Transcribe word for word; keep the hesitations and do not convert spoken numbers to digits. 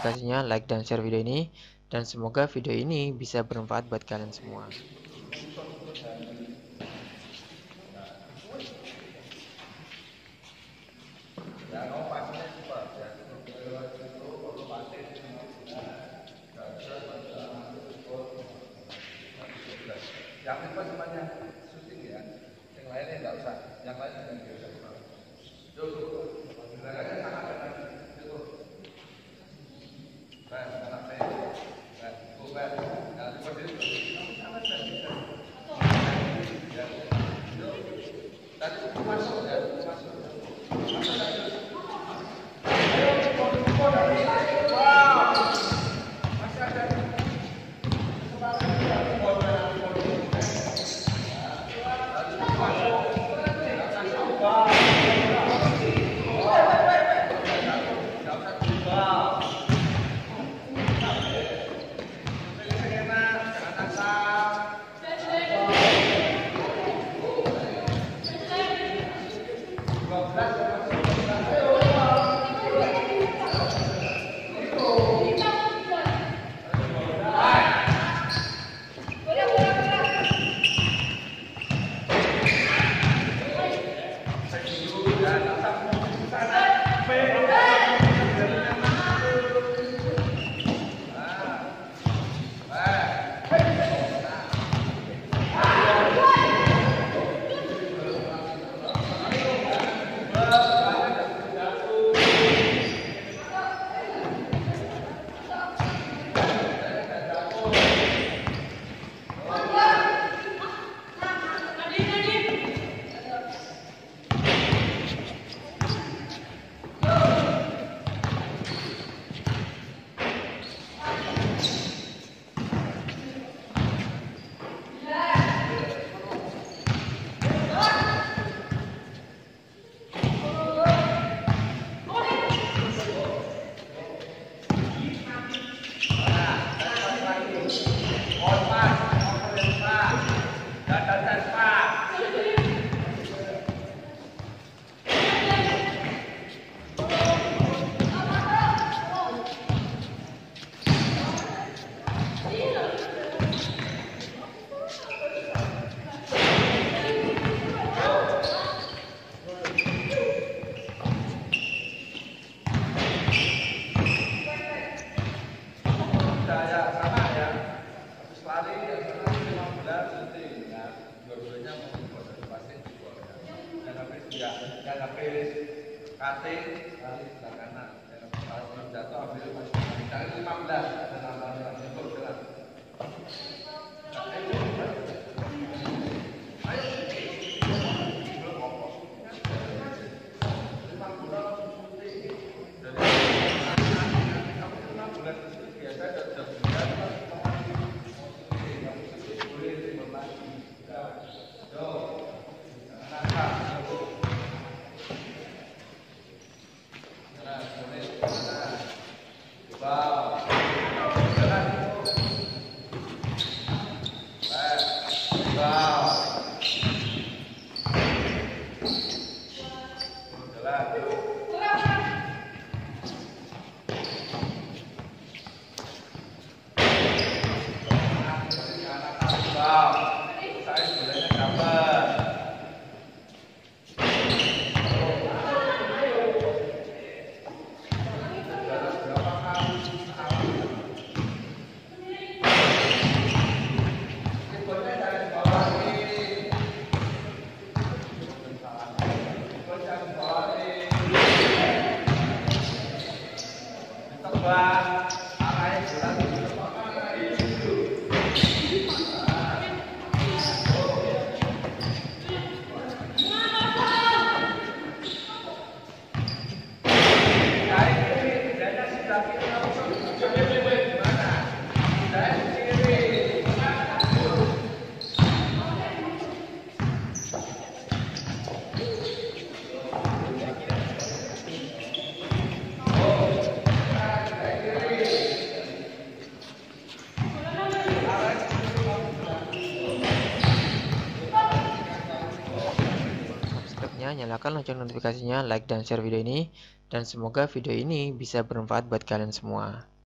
notifikasinya, like dan share video ini, dan semoga video ini bisa bermanfaat buat kalian semua. Yang itu semuanya syuting ya, yang lainnya nggak usah, yang lainnya yang biasa. Tuh, tuh, gerakannya sangat benar. Tuh, ben, anak saya, ben, tuh ben, yang seperti itu, sangat benar. Ya, tuh, tadi masuk ya, masuk. Masuk lagi. Ayo, kau dari, wow, masih ada. Yang habis cutting lari sebelah kanan, kalau belum jatuh ambil dari lima belas dan enam belas itu jelas. Nyalakan lonceng notifikasinya, like dan share video ini, dan semoga video ini bisa bermanfaat buat kalian semua.